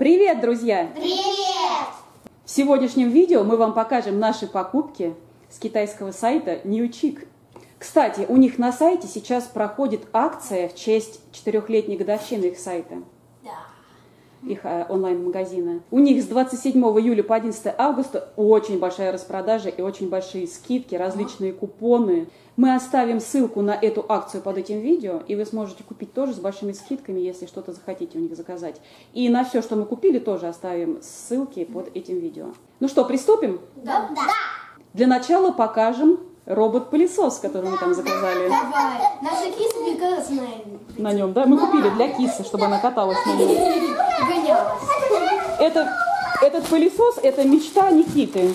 Привет, друзья! Привет! В сегодняшнем видео мы вам покажем наши покупки с китайского сайта Newchick. Кстати, у них на сайте сейчас проходит акция в честь 4-летней годовщины их сайта. Их онлайн-магазина. У них с 27 июля по 11 августа очень большая распродажа и очень большие скидки, различные купоны. Мы оставим ссылку на эту акцию под этим видео, и вы сможете купить тоже с большими скидками, если что-то захотите у них заказать. И на все, что мы купили, тоже оставим ссылки под этим видео. Ну что, приступим? Да. Для начала покажем робот-пылесос, который мы там заказали. Давай. Наша киса бегала На нем, да? Мы купили для кисы, чтобы она каталась на нем. гонялась. Этот пылесос – это мечта Никиты.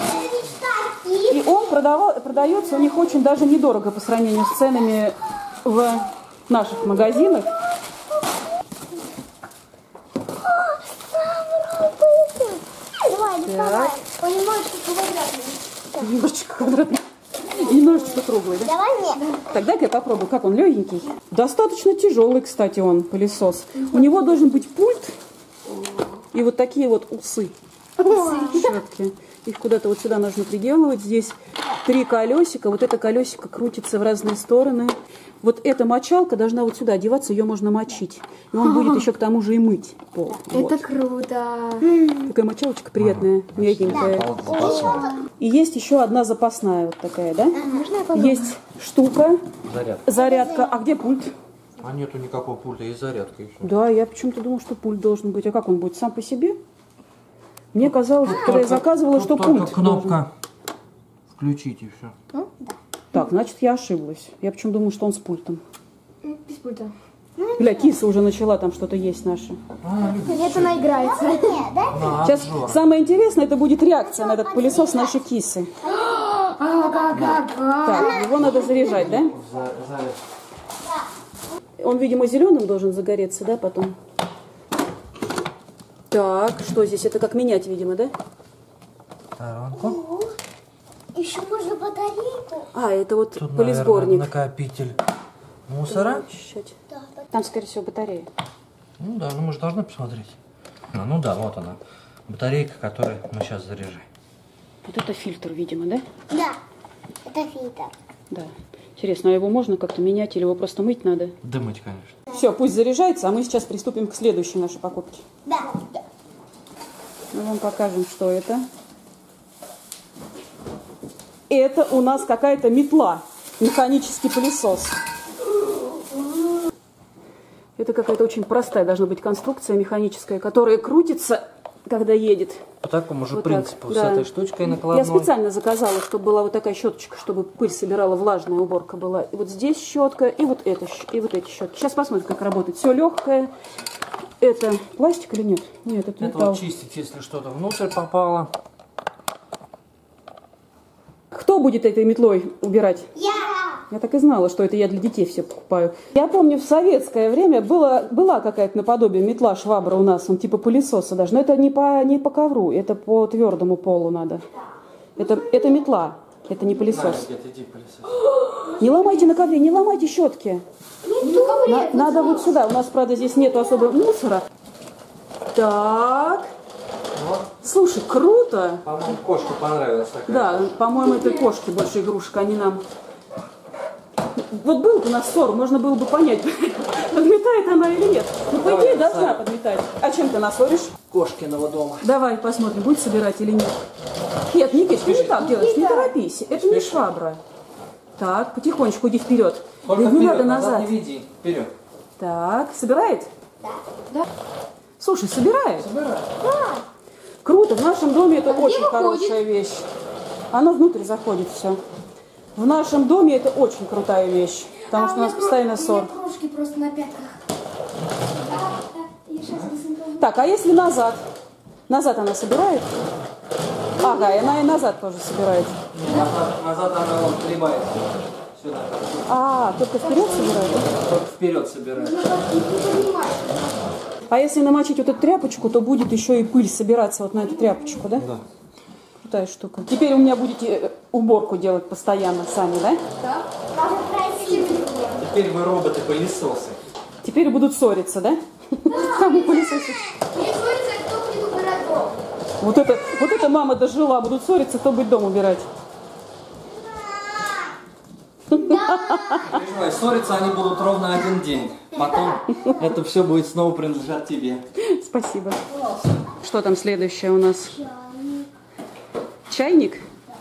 И он продается у них очень даже недорого по сравнению с ценами в наших магазинах. Давай. Он немножечко квадратный. Немножечко квадратный. И немножечко круглый, да? Давай мне. Так, дай-ка я попробую, как он легенький. Достаточно тяжелый, кстати, он, пылесос. У него должен быть пульт и вот такие вот усы. Щетки. Их куда-то вот сюда нужно приделывать. Здесь 3 колесика. Вот это колесико крутится в разные стороны. Вот эта мочалка должна вот сюда одеваться, ее можно мочить. И он будет еще к тому же и мыть пол. Это Вот. круто. Такая мочалочка приятная, мягенькая. И есть еще одна запасная вот такая, да? Можно я попробую? Есть штука, Зарядка. зарядка. А где пульт? А нету никакого пульта, есть зарядка и все. Да, я почему-то думала, что пульт должен быть. А как он будет? Сам по себе? Мне казалось, когда я заказывала, что только пульт кнопка должен. включить и все. Так, значит, я ошиблась. Я почему думала, что он с пультом. Без пульта. Бля, киса уже начала там что-то есть наша. Нет, она играется. Сейчас самое интересное, это будет реакция на этот пылесос нашей кисы. Так, его надо заряжать, да? Он, видимо, зеленым должен загореться, да, потом? Так, что здесь? Это как менять, видимо, да? Сторонку. Еще можно батарейку. А, это вот Тут, пылесборник. наверное, накопитель мусора. Очищать. Там, скорее всего, батарея. Ну да, ну мы же должны посмотреть. Ну да, вот она. Батарейка, которую мы сейчас заряжаем. Вот это фильтр, видимо, да? Да, это фильтр. Да. Интересно, а его можно как-то менять или его просто мыть надо? Дымыть, конечно. Все, пусть заряжается, а мы сейчас приступим к следующей нашей покупке. Да. Мы вам покажем, что это. Это у нас какая-то метла, механический пылесос. Это какая-то очень простая должна быть конструкция механическая, которая крутится, когда едет. По такому же Вот принципу, так, с да. этой штучкой накладной. Я специально заказала, чтобы была вот такая щеточка, чтобы пыль собирала, влажная уборка была. И вот здесь щетка, и вот эта, и вот эти щетки. Сейчас посмотрим, как работает. Все легкое. Это пластик или нет? Нет, это Это металл. вот чистить, если что-то внутрь попало. Кто будет этой метлой убирать? Я. Я так и знала, что это я для детей все покупаю. Я помню, в советское время была какая-то наподобие метла, швабра у нас, он типа пылесоса даже. Но это не по ковру, это по твердому полу надо. Это метла, это не пылесос. Не ломайте на ковре, не ломайте щетки. Надо вот сюда. У нас, правда, здесь нету особо мусора. Так. Слушай, круто. По-моему, кошке понравилась такая. Да, по-моему, это кошки больше игрушка, они нам... Вот был бы у нас ссор, можно было бы понять, подметает она или нет. Ну, по идее, должна подметать. А чем ты нас ссоришь? Кошкиного дома. Давай посмотрим, будет собирать или нет. Нет, Никит, ты не так делаешь, не торопись. Это не швабра. Так, потихонечку иди вперед. Не надо назад. Не веди, вперед. Так, собирает? Да. Слушай, собирает? Собирай. Круто, в нашем доме это очень хорошая вещь. Она внутрь заходит все. В нашем доме это очень крутая вещь, потому что у нас постоянно ссор. У меня кружки просто на пятках. Я сейчас рассыпаю. Так, а если назад? Назад она собирает? Ага, и она и назад тоже собирает. Назад она вот прибавит. Сюда. А, только вперед собирает? Только вперед собирает. А если намочить вот эту тряпочку, то будет еще и пыль собираться вот на эту тряпочку, да? Да. Крутая штука. Теперь у меня будете уборку делать постоянно сами, да? Да. Теперь вы роботы-пылесосы. Теперь будут ссориться, да? Кому пылесосить? Не ссориться, Вот это мама дожила. Будут ссориться, кто будет дом убирать. Переживай, ссориться они будут ровно один день. Потом это все будет снова принадлежать тебе. Спасибо. Что там следующее у нас? Чайник?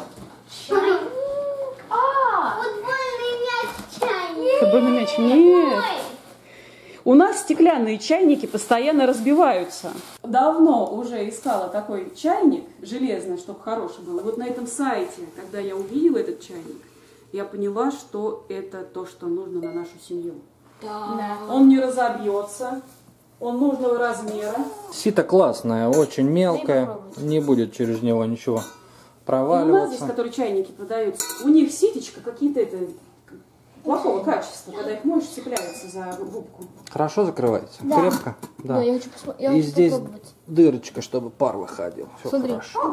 Футбольный мяч чайник. Футбольный мяч? Нет. У нас стеклянные чайники постоянно разбиваются. Давно уже искала такой чайник железный, чтобы хороший был. И вот на этом сайте, когда я увидела этот чайник, я поняла, что это то, что нужно на нашу семью. Да. Он не разобьется, он нужного размера. Сито классное, очень мелкое, не будет через него ничего И у нас проваливаться. здесь, которые чайники продаются, у них ситечка какие-то плохого качества. Когда их моешь, цепляются за губку. Хорошо закрывается? Да. Крепко? Да, я хочу посмотреть. И здесь дырочка, чтобы пар выходил. Все Смотри. хорошо.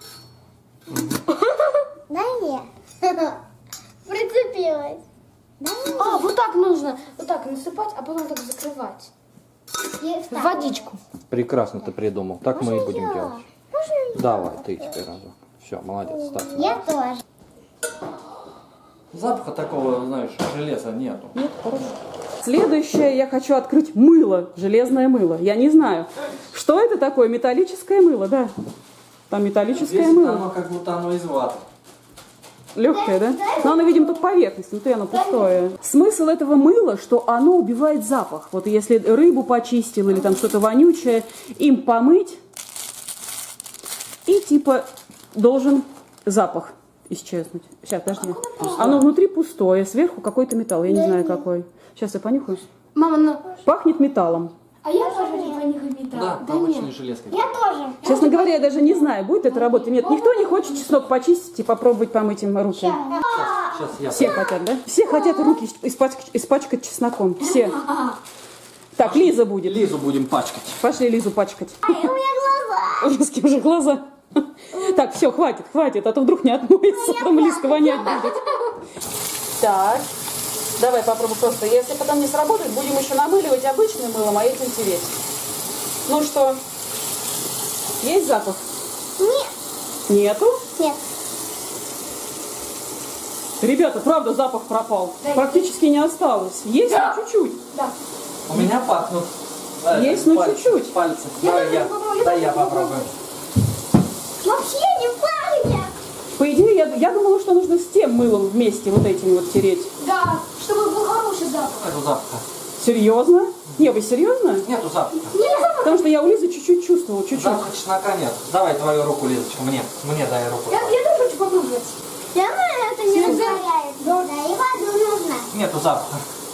Дай мне. Прицепилась. А, вот так нужно. Вот так насыпать, а потом так закрывать. В водичку. Прекрасно ты придумал. Так мы и будем делать. Можно Давай, ты теперь разок. Все, молодец. Ставь. я тоже. Запаха такого, знаешь, железа нету. Нет, хорошо. Следующее, я хочу открыть мыло, железное мыло. Я не знаю, что это такое, металлическое мыло, да. Там металлическое Здесь мыло. оно как будто оно из ваты. Легкое, да? Но оно, видимо, тут поверхность, внутри оно пустое. Смысл этого мыла, что оно убивает запах. Вот если рыбу почистил или там что-то вонючее, им помыть, и типа должен запах исчезнуть. Сейчас, подожди. Оно внутри пустое, сверху какой-то металл, я не знаю какой. Сейчас я понюхаю. Мама, ну... Пахнет металлом. А я тоже не понюхаю металл. Да, обычный железкой. Я тоже. Честно говоря, я даже не знаю, будет это работать или нет. Никто не хочет чеснок почистить и попробовать помыть им руки. Сейчас я. Все хотят, да? Все хотят руки испачкать чесноком. Все. Так, Лиза будет. Лизу будем пачкать. Пошли Лизу пачкать. Ай, у меня глаза. У Лизки уже глаза. Так, все, хватит, а то вдруг не отмоется, потом Лизка вонять будет. Так, давай попробуй просто. Если потом не сработает, будем еще намыливать обычным мылом, а этим тереть. Ну что, есть запах? Нет. Нету? Нет. Ребята, правда, запах пропал. Практически не осталось. Есть, но чуть-чуть. Да. У меня пахнут. Есть, но чуть-чуть. Пальцы. Давай я попробую. Вообще не пахнет. По идее, я думала, что нужно с тем мылом вместе вот этим вот тереть. Да, чтобы был хороший запах. Нету запаха. Серьезно? Не, вы серьезно? Нету запаха. Потому что я у Лизы чуть-чуть чувствовала, чуть-чуть. Запаха чеснока нет. Давай твою руку, Лизочка, мне дай руку. Я тоже хочу попробовать. Я думаю, это не разгоряет. Да, и воду нужно. Нету запаха.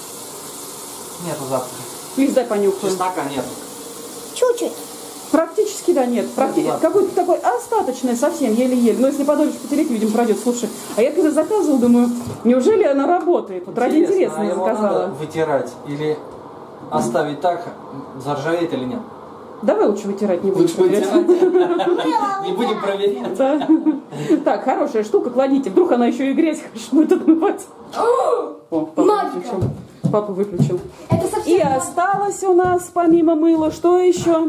Нету запаха. Лиз, дай понюхаю. Чеснока нету. Чуть-чуть. Практически, да, нет. Какой-то такой остаточный совсем, еле-еле. Но если подольше потереть, видимо, пройдет. Слушай, а я когда заказывала, думаю, неужели она работает? Вот ради интереса я его надо заказала. вытирать или оставить так, заржавеет или нет? Давай лучше вытирать, не будем проверять. Не будем проверять. Да. Так, хорошая штука, кладите. Вдруг она еще и грязь будет отмывать. О, папа выключил. Это совсем И осталось у нас, помимо мыла, что еще?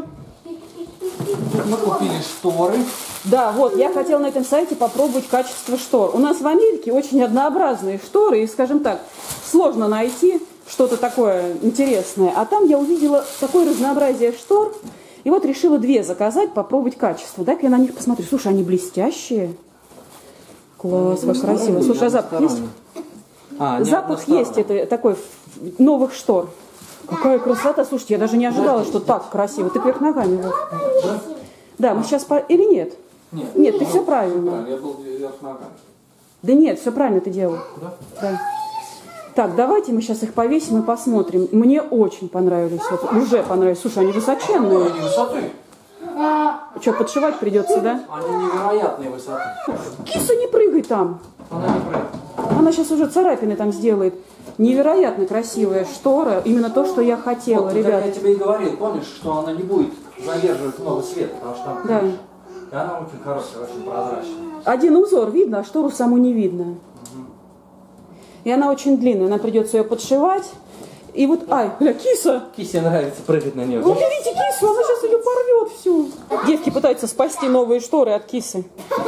Мы купили шторы. Да, вот, я хотела на этом сайте попробовать качество штор. У нас в Америке очень однообразные шторы, и, скажем так, сложно найти что-то такое интересное. А там я увидела такое разнообразие штор, и вот решила 2 заказать, попробовать качество. Дай-ка я на них посмотрю. Слушай, они блестящие. Класс, как красиво. Слушай, а запах есть? Запах есть, это такой новых штор. Какая красота. Слушайте, я даже не ожидала, что так красиво. Ты вверх ногами. Вот. Да, мы сейчас... Или нет? Нет, ты все правильно. Я был вверх ногами. Да нет, все правильно ты делал. Да? Да. Так, давайте мы сейчас их повесим и посмотрим. Мне очень понравились. Вот, уже понравились. Слушай, они высоченные. Они высоты. Что, подшивать придется, да? Они невероятной высоты. Киса, не прыгай там. Она не прыгает. Она сейчас уже царапины там сделает. Невероятно красивая штора. Именно то, что я хотела, Вот, ребята. я тебе и говорил, помнишь, что она не будет задерживать много света, потому что там Да. и она очень хорошая, очень прозрачная. Один узор видно, а штору саму не видно. И она очень длинная, нам придется ее подшивать. И вот, ай, бля, киса! Кисе нравится прыгать на нее. Вы видите кису, она сейчас ее порвет всю. Девки пытаются спасти новые шторы от кисы.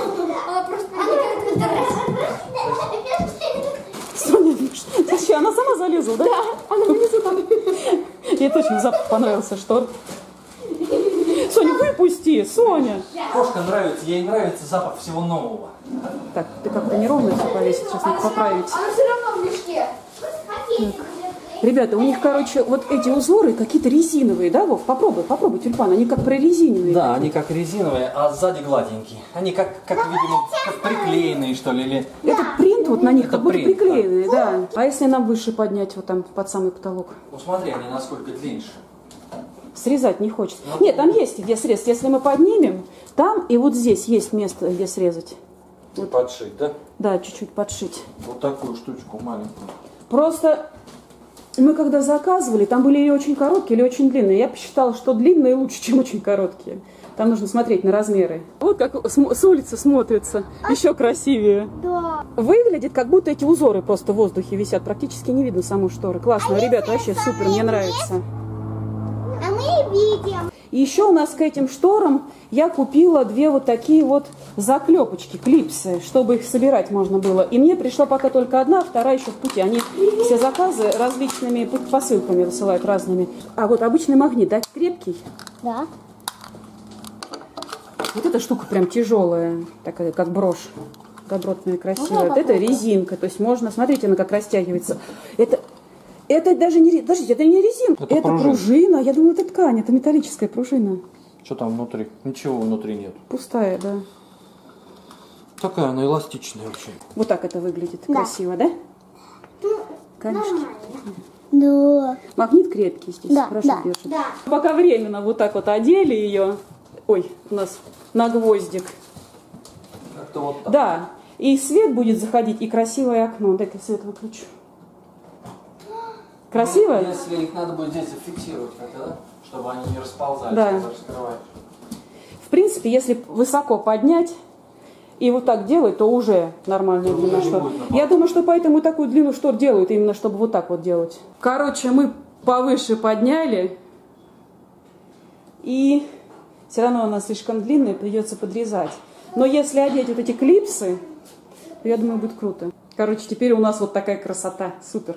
Соня, зачем? Она сама залезла, да? Да, она внизу там. Ей точно запах понравился штор. Соня, выпусти, Соня. Кошка нравится, ей нравится запах всего нового. Так, ты как-то неровно все повесить, сейчас надо поправить. Она все равно в мешке. Ребята, у них, короче, вот эти узоры какие-то резиновые, да, Вов? Попробуй, тюльпан, они как прорезиненные. Да, они как резиновые, а сзади гладенькие. Они как видимо, как приклеенные, что ли, или... Это принт вот на них, Это как будто принт, приклеенные, да. А если нам выше поднять вот там под самый потолок? Ну смотри, они насколько длиннее. Срезать не хочется. Нет, там есть где срезать. Если мы поднимем, там и вот здесь есть место, где срезать. Вот. Подшить, да? Да, чуть-чуть подшить. Вот такую штучку маленькую. Просто мы когда заказывали, там были или очень короткие, или очень длинные. Я посчитала, что длинные лучше, чем очень короткие. Там нужно смотреть на размеры. Вот как с улицы смотрится. Еще красивее. Да. Выглядит, как будто эти узоры просто в воздухе висят. Практически не видно саму шторы. Классно, ребята, вообще супер, мне нравится. А мы видим. И еще у нас к этим шторам я купила две вот такие вот заклепочки, клипсы, чтобы их собирать можно было. И мне пришла пока только одна, вторая еще в пути. Они все заказы различными посылками высылают разными. А вот обычный магнит, да, крепкий. Да. Вот эта штука прям тяжелая, такая как брошь. Добротная, красивая. Вот это резинка, то есть можно, смотрите, она как растягивается. Это даже не, подождите, это не резинка, это пружина. Я думала, это ткань, это металлическая пружина. Что там внутри? Ничего внутри нет. Пустая, да. Такая она эластичная вообще. Вот так это выглядит. Да. Красиво, да? Камешки. Да. Магнит крепкий здесь, Да, хорошо да, держит. да. Пока временно вот так вот одели ее. Ой, у нас на гвоздик. Как-то вот так. Да, и свет будет заходить, и красивое окно. Дай-ка свет выключу. Красиво? Ну, если их надо будет здесь зафиксировать как-то, да? Чтобы они не расползались, Да. когда раскрываешь. В принципе, если высоко поднять и вот так делать, то уже нормальная длина штор. Я думаю, что поэтому такую длину штор делают, именно чтобы вот так вот делать. Короче, мы повыше подняли, и все равно она слишком длинная, придется подрезать. Но если одеть вот эти клипсы, то я думаю, будет круто. Короче, теперь у нас вот такая красота. Супер.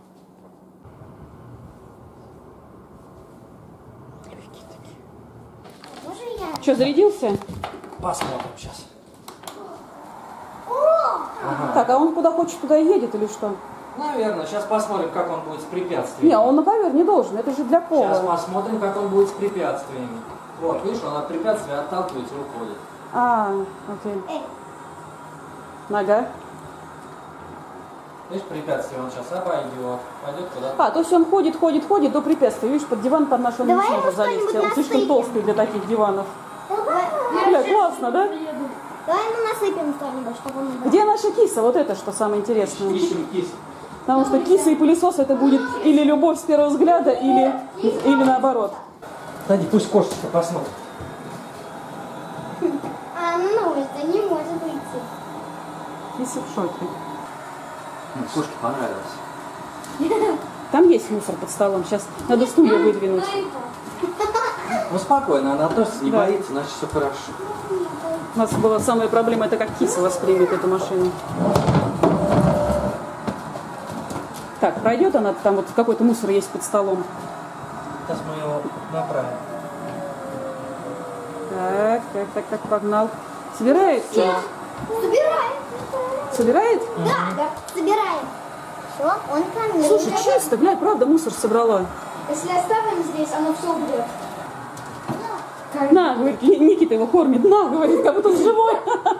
Что, зарядился? Посмотрим сейчас. Так, а он куда хочет, туда и едет или что? Наверное, сейчас посмотрим, как он будет с препятствиями. Не, он на ковер не должен, это же для пола. Сейчас посмотрим, как он будет с препятствиями. Вот, видишь, он от препятствия отталкивается и уходит. А, окей. Нога. Видишь, препятствие он сейчас обойдет, пойдет куда-то. А, то есть он ходит до препятствия. Видишь, под диван под наш он не Давай сможет ему залезть. что-нибудь Он слишком насыпем. толстый для таких диванов. Бля, классно, да? Давай мы насыпем что-нибудь, чтобы он... Где наша киса? Вот это что самое интересное. Ищем кису. Потому что киса и пылесос это будет или любовь с первого взгляда, или наоборот. Кстати, пусть кошечка посмотрит. А она на улице не может выйти. Киса в шоке. Кошке понравилось. Там есть мусор под столом. Сейчас надо стулья выдвинуть. Ну спокойно, она относится, не Да. боится, значит все хорошо. У нас была самая проблема, это как киса воспримет эту машину. Так, пройдет она, там вот какой-то мусор есть под столом. Сейчас мы его направим. Так, погнал. Собирает? Собираем. Собирает? Да, собираем. Все, он ко мне. Слушай, чисто, блядь, правда мусор собрала. Если оставим здесь, оно все убьет. На, говорит, Никита его кормит, на, говорит, как будто он живой.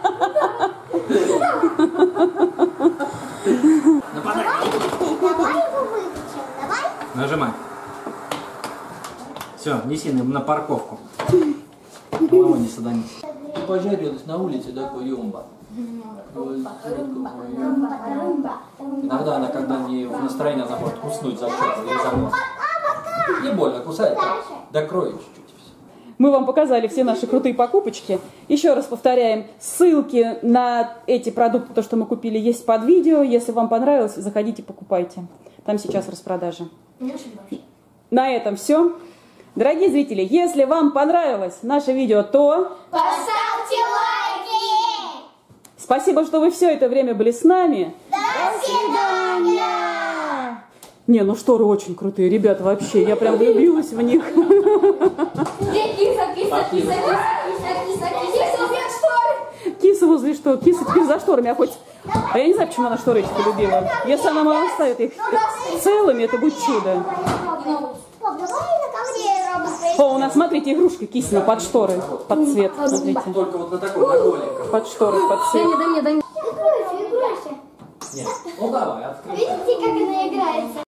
Давай его вытащим, давай. Нажимай. Все, неси на парковку. Мама не саданись. Пожарилась на улице, да, куюмба. Иногда она, когда не в настроении, она может уснуть за что-то или за нос. Не больно, кусает, докроет чуть-чуть. Мы вам показали все наши крутые покупочки. Еще раз повторяем, ссылки на эти продукты, то, что мы купили, есть под видео. Если вам понравилось, заходите, покупайте. Там сейчас распродажа. На этом все. Дорогие зрители, если вам понравилось наше видео, то... Поставьте лайки! Спасибо, что вы все это время были с нами. До свидания! Не, ну шторы очень крутые, ребята, вообще. Я прям влюбилась в них. Киса возле штор. Киса теперь за шторами, а хоть... А я не знаю, почему она шторы эти полюбила. Если она мало оставит их целыми, это будет чудо. О, у нас, смотрите, игрушка Кисина под шторы, под цвет. Смотрите. Только вот на такой, на голеньком. Под шторы, под цвет. Дай мне. Нет, ну давай, открывай. Видите, как она играется?